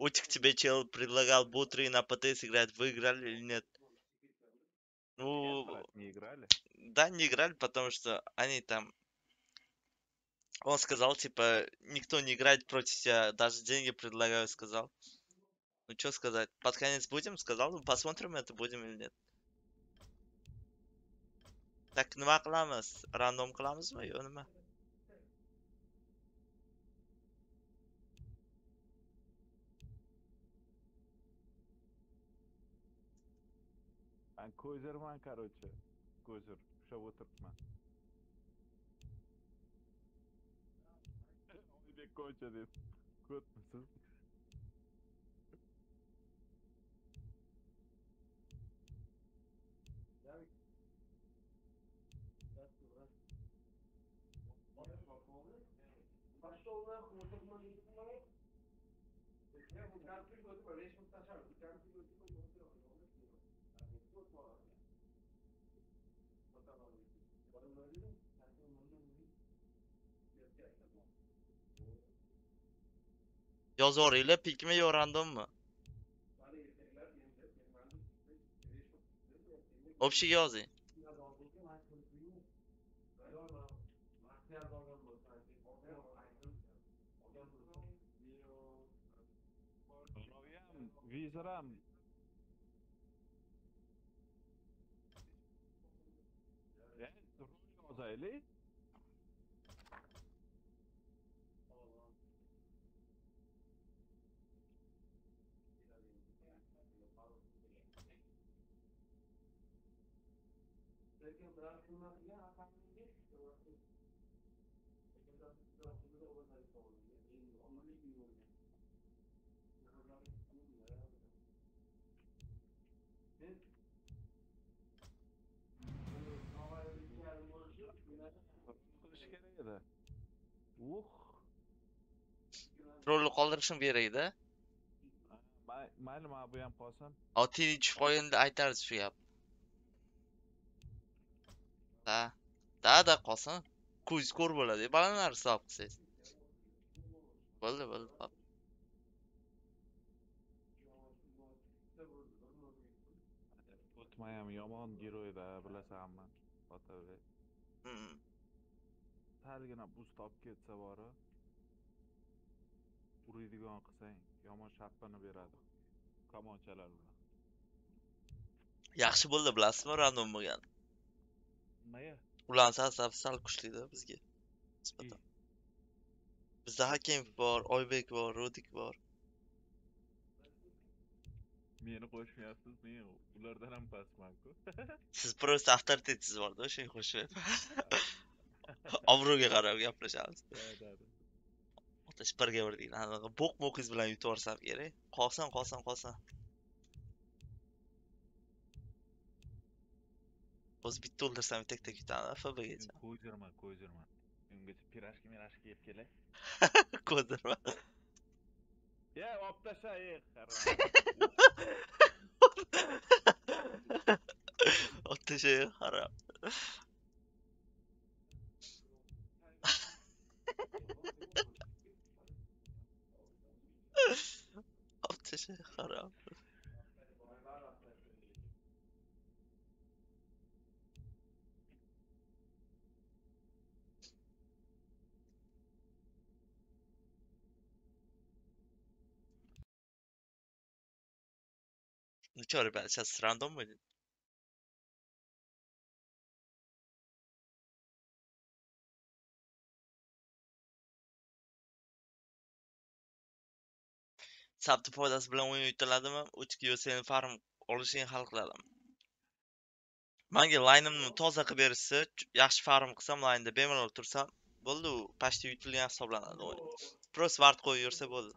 Утик тебе чел предлагал бутры на ПТС играть, вы играли или нет? Нет, Ну, брат, не играли. да, не играли, потому что они там... Он сказал, типа, никто не играет против тебя, даже деньги предлагаю, сказал. Ну, что сказать? Под конец будем? Сказал, ну, посмотрим, это будем или нет. Так, nima qilamiz? Random qilamizmi yo nima? Ben ko'zirman, короче. Ko'zir. Ushlab o'tiribman. Oybek ko'cha deb. Ko'ribmisiz? Yozaveringlar, pikmi yo randommi? Общий yozing. Anavi ham, vizor ham. Rol yozaylik. Rol qilish kerak edi. Rolni qoldirishim kerak-da. Mayli, mana bu ham qolsin. Otini tushib qolganda aytamiz shu gap. Da. Da qolsin. Ko'z ko'r bo'ladi. Balanlar hisob qilsangiz. Bo'ldi, bo'ldi. O'tma ham yomon giroyda, bilasanmi? Otabek. Hmm. Salgina boost olib ketsa bori, uradigan qilsang, yomon shappani beradi. Kamonchalar bilan. Yaxshi bo'ldi, bilasizmi, random bo'lgan. Nima? Ularning safi sal kuchli-da bizga. Nisbatan. Bizda Hakimov bor, Oybek bor, Rodik bor. Meni qo'shmayapsiz, men ulardan ham pastman-ku. Siz просто avtoritetingiz bor-da, o'shanga qo'shmayapman. Obro'ga qarab gaplashamiz. Da. Otash birga bir deydi. Anaqa bo'q-bo'qiz bilan yutib yuborsam kerak. Qolsin. O'zi bitta o'ldirsam tek yutadi, Men FBgacha. ko'zirman. Ungacha pirashki yeb kelay. Ko'rdirma. Ya, olib tasha, harom. Otash harom. Otash harom. Ну чё, ребят, сейчас рандом будет. Sabti foydasi bilan o'yin yutiladimi? 3 seni farm olishing hal qiladi. Menga laynimni toza qilib berishsa, yaxshi farm qilsam laynda bemalol tursam, bo'ldi, u почти yutilgan hisoblanadi o'yin. Просто vart qo'yib yursa bo'ldi.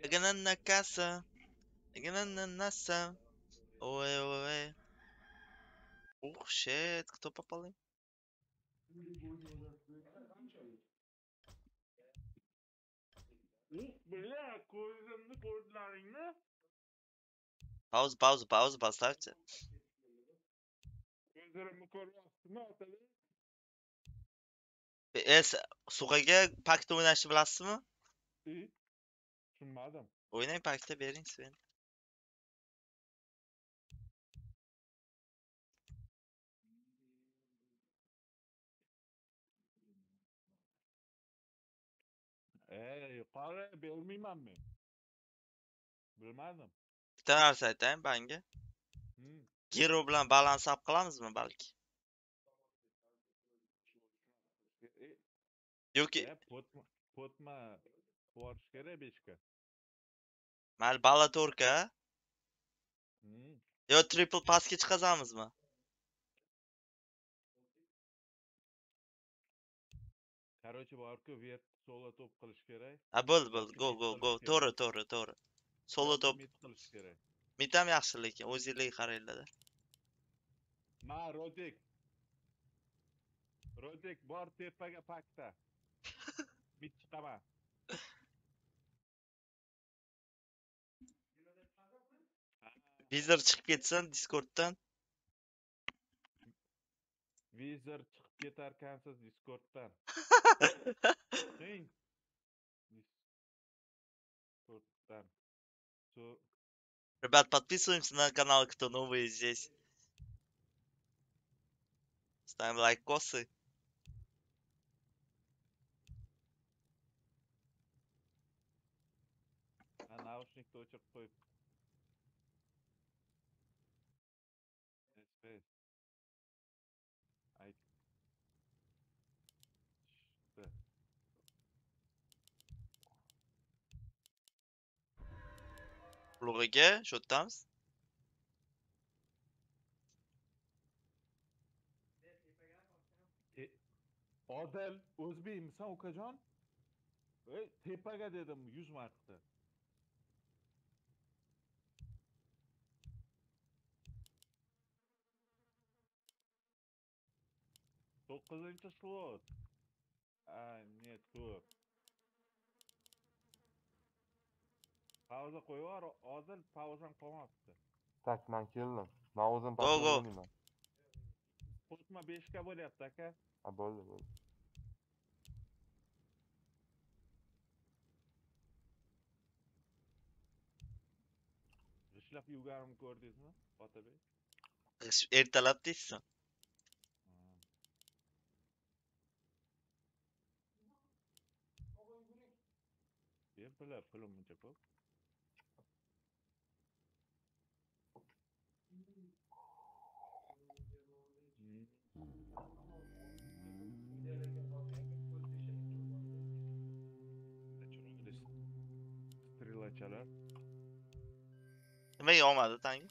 Again na casa. Again na nasa. Oi, oi. Oh shit, кто попал? Bile ko'zimni ko'zlaringni. Pauza поставьте. Ko'zlarimni ko'ryapsizmi otali? Suqaga pakta o'ynashni bilasizmi? Tushunmadim. O'ynang pakta bering sen. Yuqori bermayman men. Bilmadim. Bitta narsa aytayim banga. Gero bilan balans up qilamizmi balki? Yoki Potma borish kerak beshga. mayli balatorka yo triple passga chiqazamizmi? Короче, borku vert solo top qilish kerak. Ha bo'ldi, Yoki go mid go qilish go. kerak. To'g'ri. Solo Yoki top. mid qilish kerak. Mitam yaxshi lekin o'zingizga qaranglar. Ma Rodek. Rodek bor tepaga pakta. Mid chiqaman. Vizor chiqib ketsin Discorddan. Vizor chiqib ketarkansiz Discorddan. Qiyin. Discorddan. Ребят, подписываемся на канал, кто новый здесь. Ставим лайкосы. Naушникni o'chirib qo'yib. Space. Ayt. Ulug'iga shu o'tamiz. Odil o'zbekmisan ukajon? Tepaga dedim 100 marta. To'qqizinchi slot. Нет, to'rt. Pauza qo'yvar, Odil pauzam qolmabdi. Tak, man keldim. Men o'zim Go, paxta go. o'ynayman. Potma 5 ga bo'lyapti aka. Ha, bo'ldi. G'ishlab yurganimni ko'rdingizmi, Otabek? Ertalab deysiz. Berdilar pulim buncha ko'p. Strilachalar. Nimaga olmadi tangi?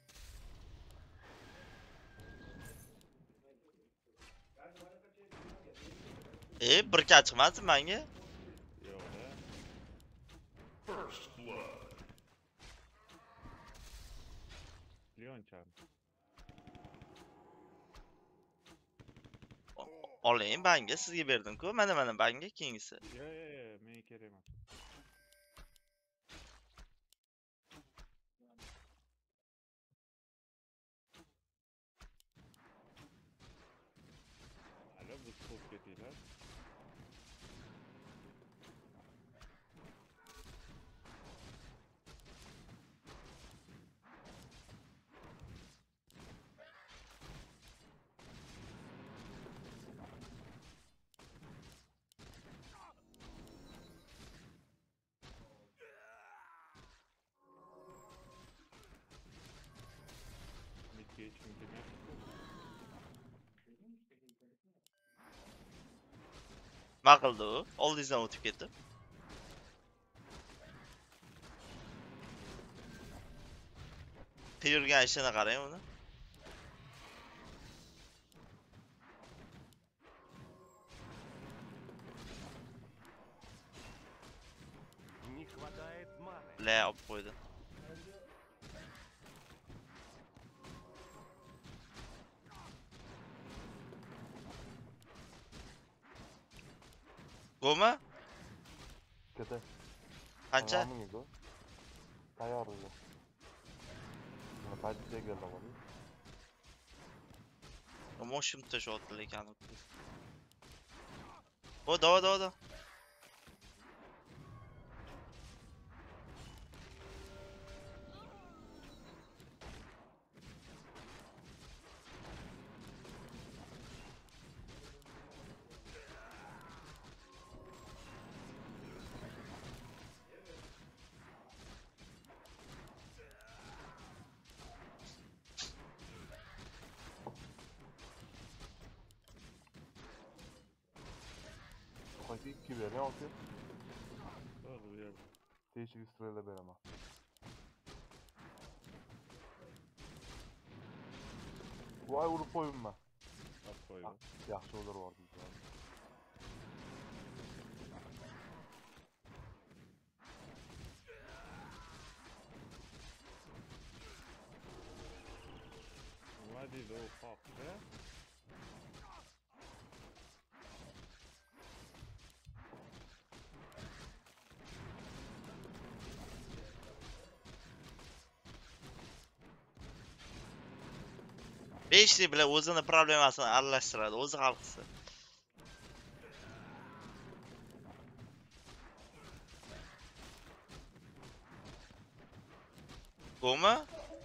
Bir ka chiqmadimi menga? Yo'q-da. First blood. Leonchan. Oling banga, sizga berdim-ku. Mana banga keyingisi. Yo'q, menga kerak emas. Alo, biz qo'yib ketinglar. Midga hech kim kelmayapti. Nima qildi u? Oldingizdan o'tib ketdi. Yurgan ishini qarang uni. Не хватает маны. La olib qo'ydi. Go'mi? Kete. Qancha? Tamamıydı. Tayyorligi. Mana pozisiyaga keldi. Moshimda shotli ekan. O, da. Qo'ydi 2 bering olti. O'zi bu yerda. Teshik strela beraman. Voy urib qo'yibman. Olib qo'ydi. Yaxshi o'ldirib yubordim. Nima deydi u qoqchi? Beshlik bilan o'zini problemasini aralashtiradi, o'zi hal qilsa. Go'mi?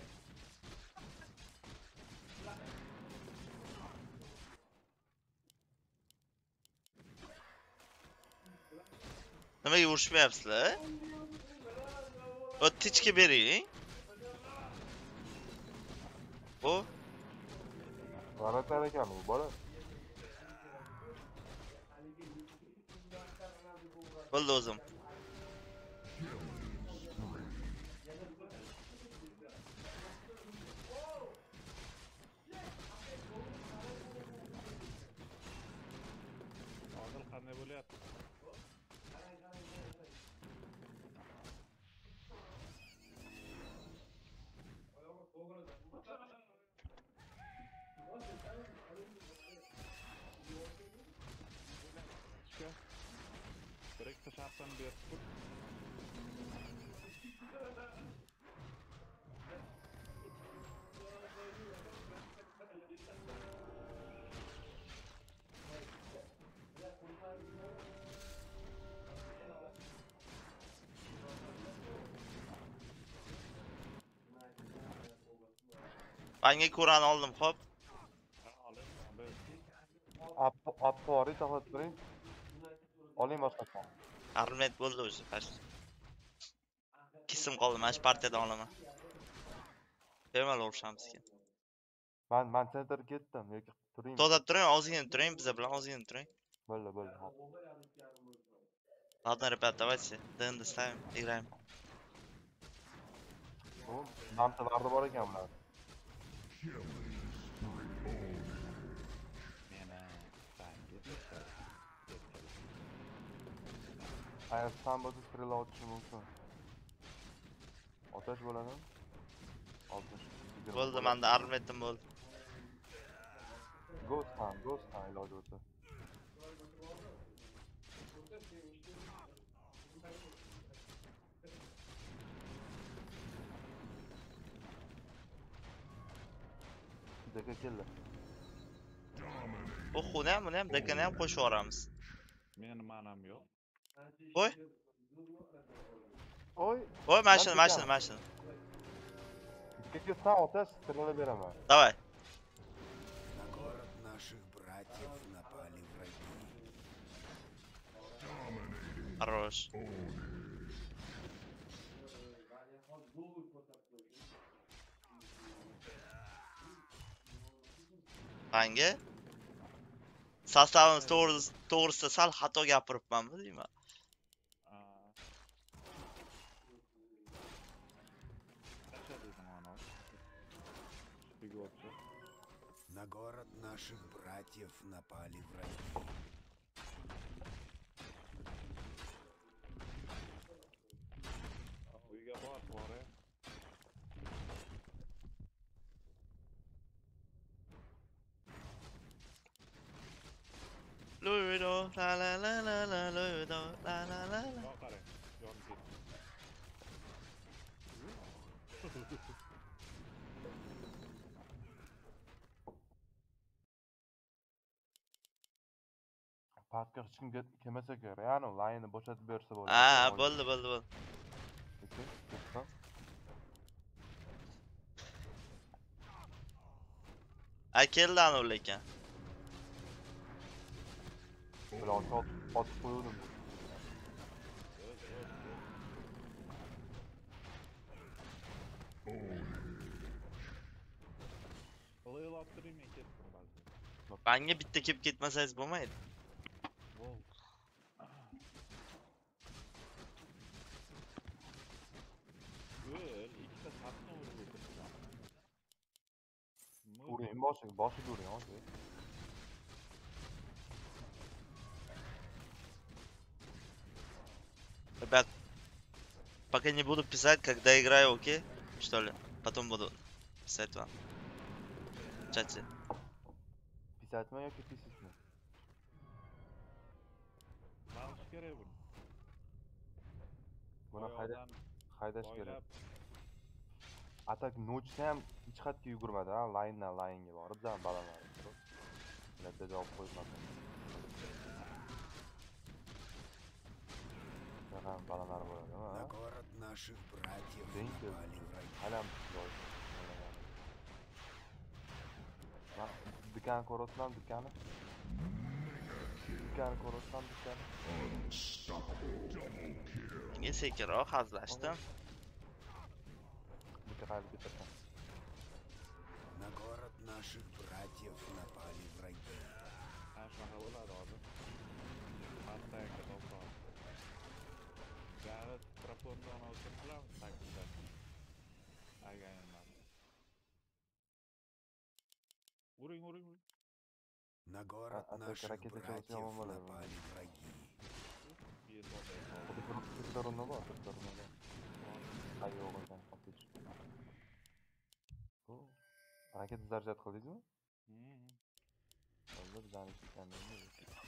Nimaga urushmayapsizlar? O tichka bering. O, G'aratar ekan u bola. bo'ldi o'zim. Odil qanday bo'lyapti? Bir ikkita shartlarni berib tur. Banga ko'rani oldim, xo'p. Apori to'xtat turing. Oling boshqa. Armet bo'ldi o'zi. Kisim qoldi, mana shu partiyadan olaman. Bemalol urushamiz keyin. Men sentrga ketdim yoki turing. To'xtab turing, ozgina turing, biza bilan ozgina turing. Bo'ldi. Ладно, ребят, давайте ДНД ставим, играем. U namchalarda bor ekan bular. Meni sangi Ayasdan bo'lsa strela otishi mumkin. Otash bo'ladi. 60. Bo'ldi, menda armetim bo'ldi. Ghost ham iloji bo'lsa. Deka keldi. Bu xuni ham, buni ham, dekani ham qo'shib yuboramiz. Meni manam yo'q. Qo'y. Oy, Voy, mashina. ikki san otash strela beraman. Давай. На город наших братьев напали враги. Хорош. Banga sostavimiz to'g'risida sal xato gapiribmanmi deyman. Qancha dedim ana? Figurchi. На город наших братьев напали враги. Uyga Pastga hech kim kelmasa kerak. Yani line'ni bo'shatib bersa bo'ladi. Ha, bo'ldi. Ketdim. Keldi anavi lekin. Bilan otib qo'ydim. Qilayoltiraymi ketdim balki. Banga bitta kelib ketmasangiz bo'lmaydi. Öl, ikkita sapni urib o'tiribman. Uring boshiga uring, aka. Ребят, пока не буду писать, когда играю, окей? Что ли? Потом буду писать вам. В чате. Pisatmi yoki pisismi? Qilish kerak buni. Buni haydash kerak. Boylab, Atak nochni ham hech qayerga yugurmadi, ha, line'dan line'ga borib, zam balanarib turib. Ladda javob qo'ymadim. Ham balanar bo'ladimi, На ha? город наших братьев Denki, напали враги. halam joy. Mana dukani ko'rasizlarmi, dukani? Dukani ko'rasizlarmi, dukani? Menga sekinroq hazlashdim. Duka qayerga ketasan? На город наших братьев напали враги. ha shunaqa bo'ladi hozir. Pastdagi to'g'ri. Gari propondon o'tiribmiz, taklif. Ayganman. Uring. На город А так наших ракеты чего братьев съема было? напали враги. В сторону bor. Ay yo'q ekan, otlично. Raketa заряд qildingizmi? Hozir bizani ketganimiz.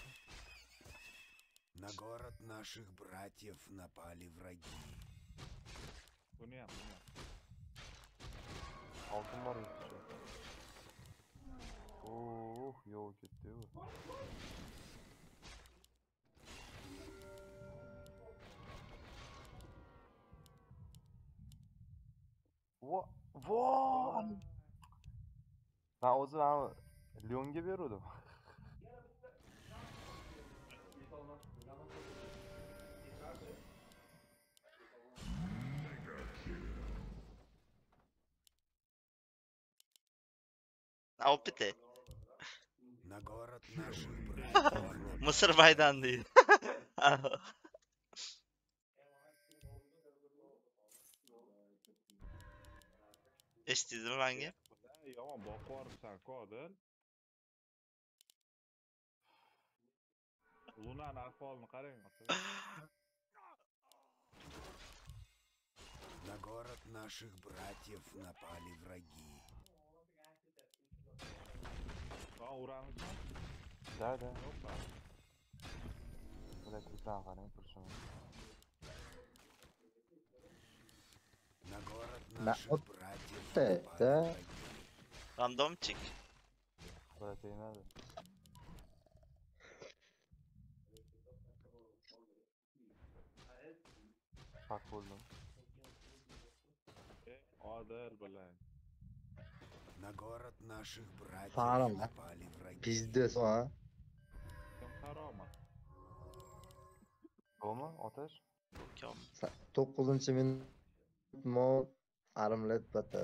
На город наших братьев напали враги. Buni ham. Oltin bor yetishdi. Yo'q ketdi-yu. Vo! Ben o'zim Lyonga berdim. Opite. На город наших братьев. Mısır baydan değil. Eshitdingizmi menga? Yomon boqib yuboribsan, Kodil. Lunani ahvolini qarang. На город наших братьев напали враги. Uramizmi? Da. Elektrikdan qarang, turishim. На город На наших вот братьев это. напали враги. Randomчик. Böyle değmedi. Bak buldum. Odil bilan. На город наших братьев Фарам, да? напали враги. Pizdes o ha. Kim qaroma? Bu mu? Ateş? Yok. 9-minut mod armlet bata.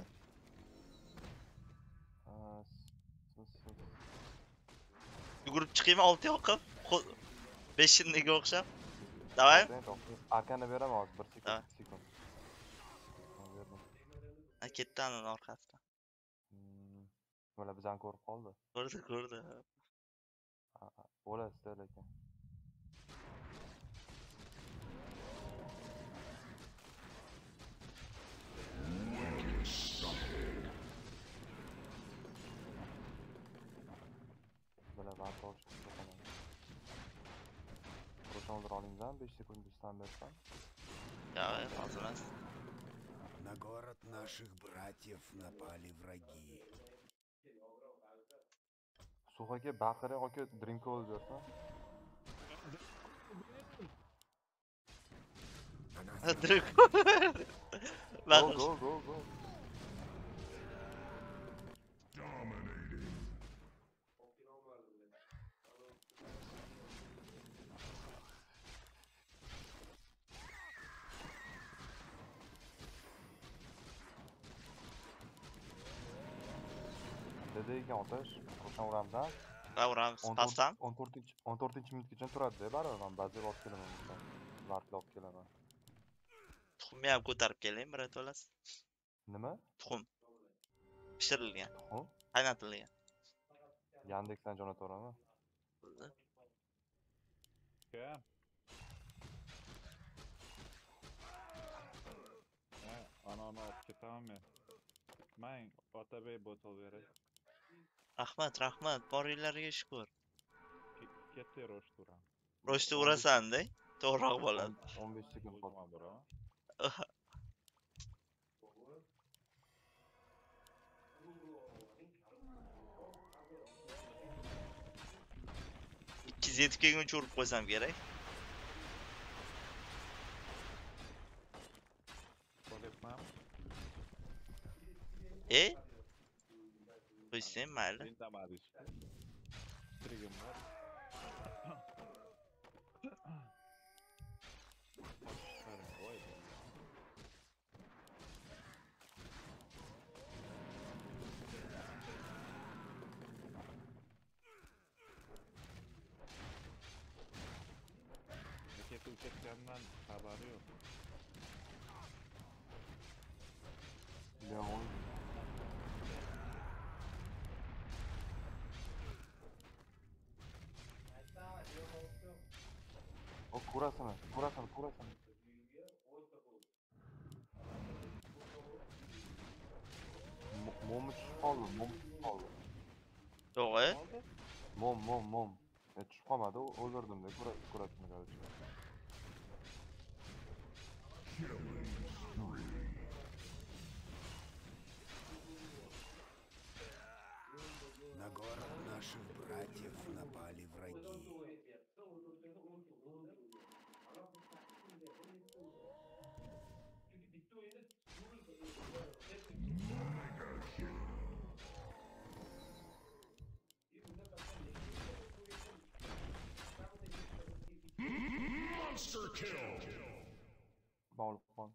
Yugurib chiqaymi 6 yoqib? 5-niga o'xshab. Davay. Akani beraman hozir 1 sekund. Давай. 2 sekund. Berdim. Ketdi ananing orqasidan. Mana bizani ko'rib qoldi. Ko'rdi. O'lasizda lekin. Böyle ben torch tutamam. Koşan olur alayım ben 5 sekund bir stand etsem. Ya fazla emas. На город наших братьев напали враги. Suh aka baqiring aka drinkka olib bersin. Direkt. Go Bakır. go go go. Dominating. Dede ekan otash. Qachon uramda? Kavram, spastam. 14-minutgacha turadi-da baribir men bazaga olib kelaman bundan. Vartga olib kelaman. Tuxumni ham ko'tarib keling, birato'lasi. Nima? Tuxum. Pishirilgan, Tuxum? qaynatilgan. Yandexdan jo'nataverami? Kim? Anani olib ketamanmi? Mang Otabek botol beray. Rahmat, boringlarga shukur. Ketdi ro'shturam. Ro'shni urasan-da, to'g'riroq bo'ladi. 15 sekund qoldi. O'zma bro. 207 kelguncha urib qo'ysam kerak. Qo'yapman. Qo'ysang mayli. Indamadish. Strigim bor. Voy. Ketib ketgandan xabari yo'q. Leon. O kurasini. Mom tushib qoldi. Yo'q-e. Mom. Tushib qolmadi, o'ldirdim-da kurasini qarashga. Killing spree. На город наших братьев напали враги. Monster kill. Bog'liq qon.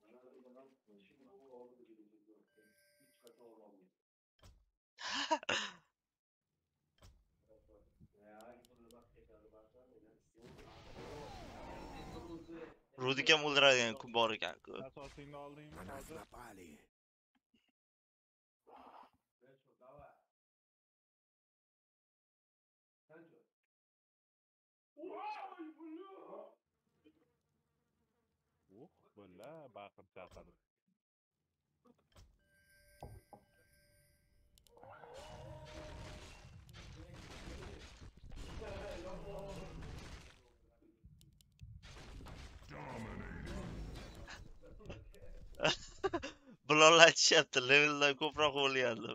Rudikam o'ldiradigan kun bor ekan-ku. Asosingni oldingmi На нас hozir? напали. Bulla baqir chaqir. Bilol aytishyapti, leveldan ko'proq o'lyapti.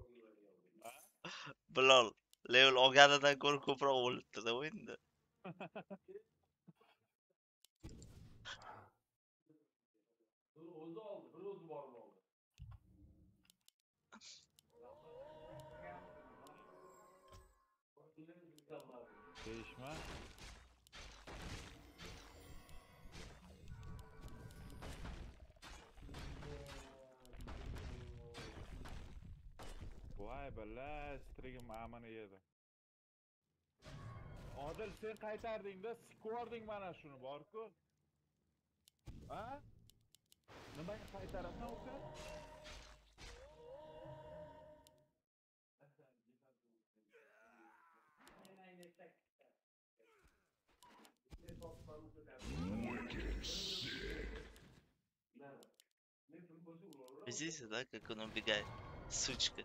Bilol level olganidan ko'ra ko'proq o'libdi-da o'yinda. Deyishma. Voy balla, strigim amini yedi. Odil sen qaytarding-da, sikording mana shuni bor-ku. Ha? Nimaga qaytarasan uka? Wicked sick. Видите, да, как он убегает? Сучка.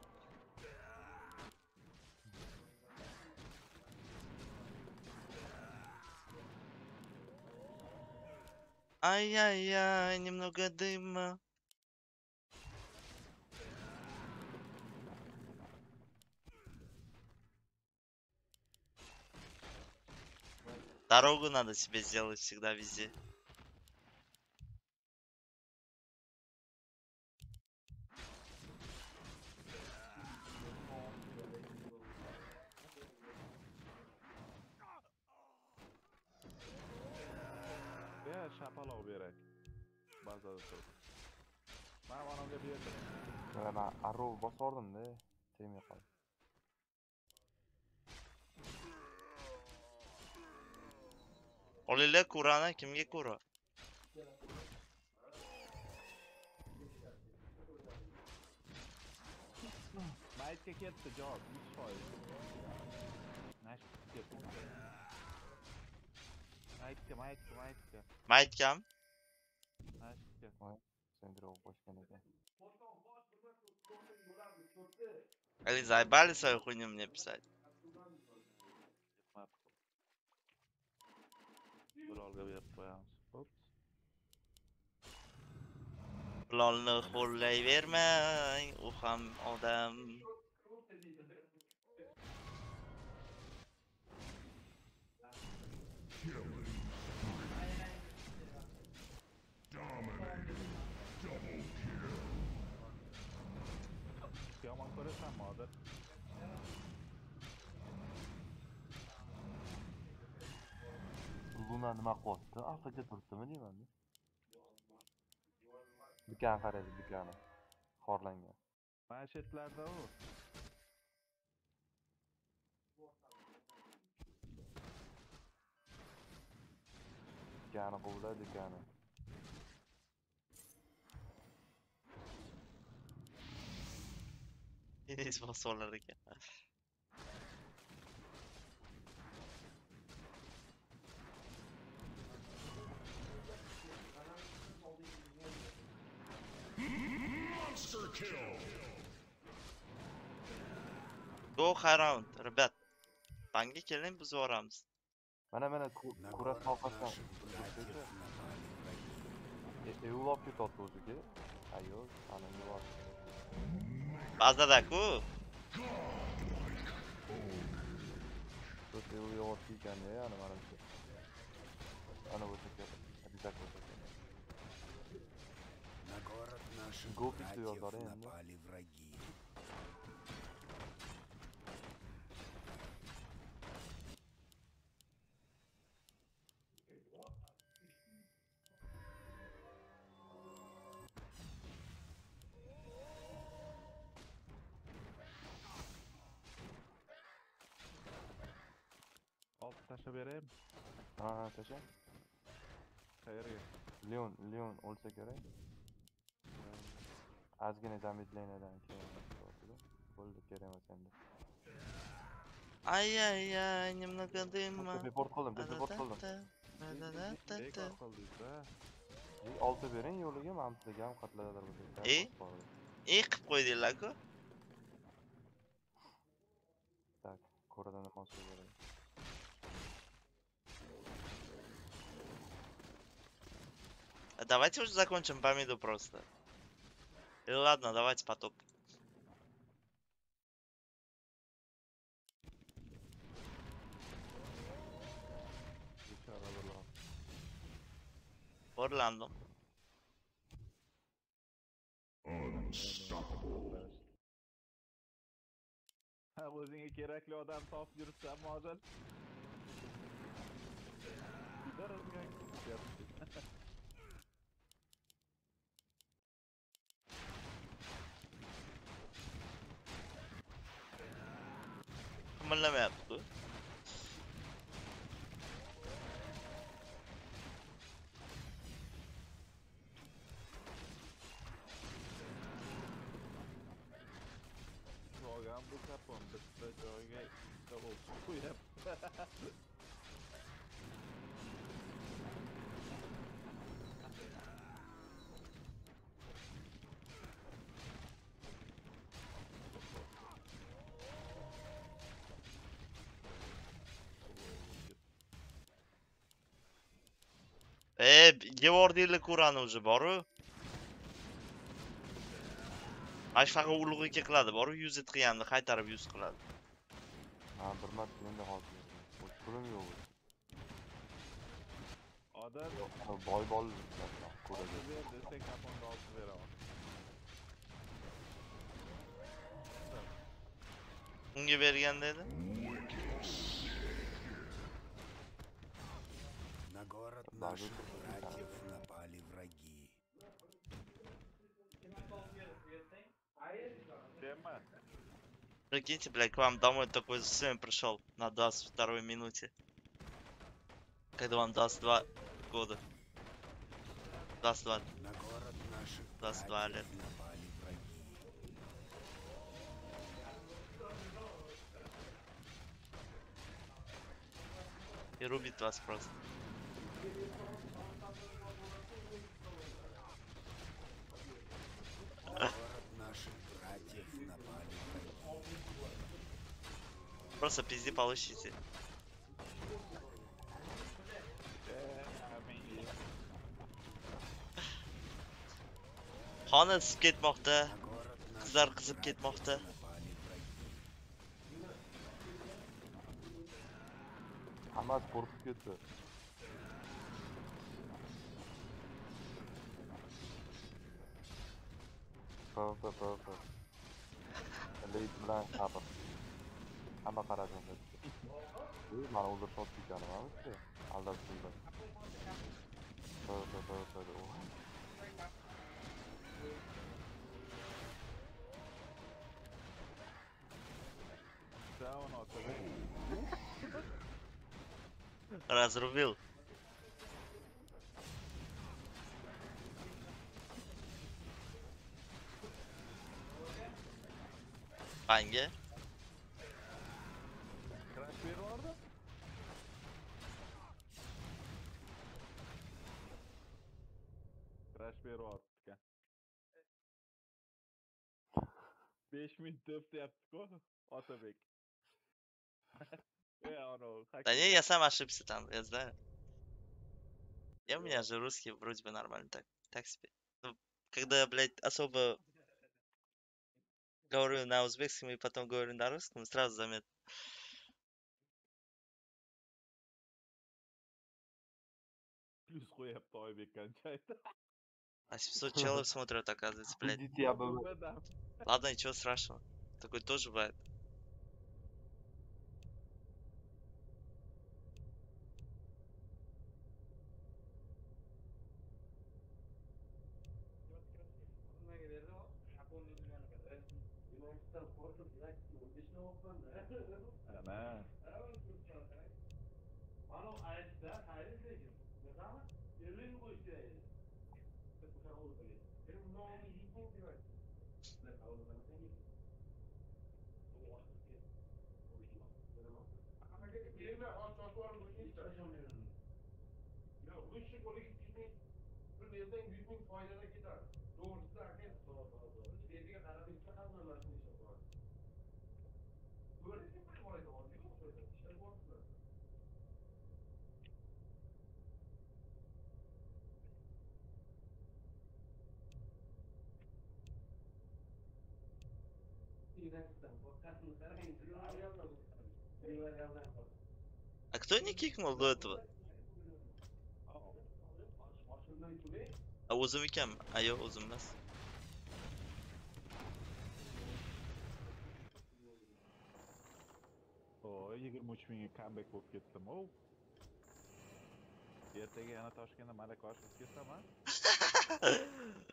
Ай-яй-яй, немного дыма. Дорогу надо себе сделать всегда везде. Ya shapaloq berak. Bazada turib. Men onamga berdim. Men arrov bosordim-da, tegmay qoldi. Olinglar kurani, kimga kura? Maytga ketdi javob 100%. Nashib ketdi. Maytga. Maytkam? Nashib ketdi. Sen drog qo'shgan ekan. Они заебали свою хуйню мне писать. Bilalga berib qo'yamiz. Ups. Bilolni xo'rlayvermang, u ham odam. Yomon ko'rasanmi hozir? Luna nima qilyapti? Afrika turibdimi deyman-da. Dukani qaraydi, dukani. Xorlangan. Mana chetlarda u. Dukani quvla, dukani. Enes bosolar ekan. Monster kill. Go high round, rебят. Banga keling, biz boramiz. Mana На kura город sohasidan наших братьев напали враги. Eulab ketyapti o'ziga. Ayyo, ana nima. Bazada-ku. O'sha yo'q ekan-da, ana mana shu. Ana o'sha kerak. Обязательно o'sha kerak. На город наших Гофи братьев сюда, да? напали враги. Olti tashlab beraymi? Ha, tasha. Qayerga? Leon o'lsa kerak. Ozgina zamedleniyadan keyin bo'ldi, kerak emas endi. Ай-яй-яй, немного дыма. Report qildim, report qildim. Bekor qildingiz-da. 6 bering yo'liga, men sizlarga ham qatladar bo'lsa. E? Qilib qo'ydinglar-ku. Так, ko'radan qolsa kerak. Давайте уже закончим по миду просто. Или ладно, давайте потоп. Bechora bo'ladi. Orlandim. Unstoppable. Ha, o'zingga kerakli odam topib yuribsanmi hozir? Qimirlamayapti-ku. Olgan bu kapon bitta joyga ikkita o'q qo'yib. Yevordinglar ko'rani уже boru. Ash faqat ulug'iga qiladi, boru 100 it qilganini qaytarib 100 qiladi. Ha, bir marta endi hozir. Pulim yo'q. Odam Boy bolalar ko'radi. ber desa kaponni olib beraman. Unga berganda edi. На город Да, наших выпустили, братьев напали враги. Dema. Прикиньте, блядь, к вам домой такой сын пришел на 22-й минуте. Когда вам 22 года. 22. На город наших 22 братьев лет. напали враги. И рубит вас просто. На город наших братьев напали враги. Просто пизди получите. Xona isib ketmoqda. На город Qizlar наших qizib братьев ketmoqda. напали враги. Hammasi qo'rqib ketdi. PvP. Leyt bilan sabr. Hamma qaradi. Mani o'ldirib olib ketganim ekanmi? Aldab qo'ydi. PvP. Down otadi. Разрубил. Hangi? Crash beryapti. Crash beryapti ekan. 5 minut döptyapti-ku Otabek. Anavi Да не, я сам ошибся там, я знаю. Я у меня же русский вроде бы нормально так себе. Ну, когда, блядь, особо говорю на узбекском и потом говорю на русском, сразу заметно. Plus qo'yapti Oybek qanchaydi. 800 челов смотрят, оказывается, блядь. Идите, я был. Ладно, ничего страшного. Такое тоже бывает. Ana. А кто не кикнул до этого? А o'zim ekanmi? Yo'q, o'zim emas. O 23 mingga comeback bo'lib ketdim. O. Ertaga yana Toshkentda malaka oshib ketsam, ha?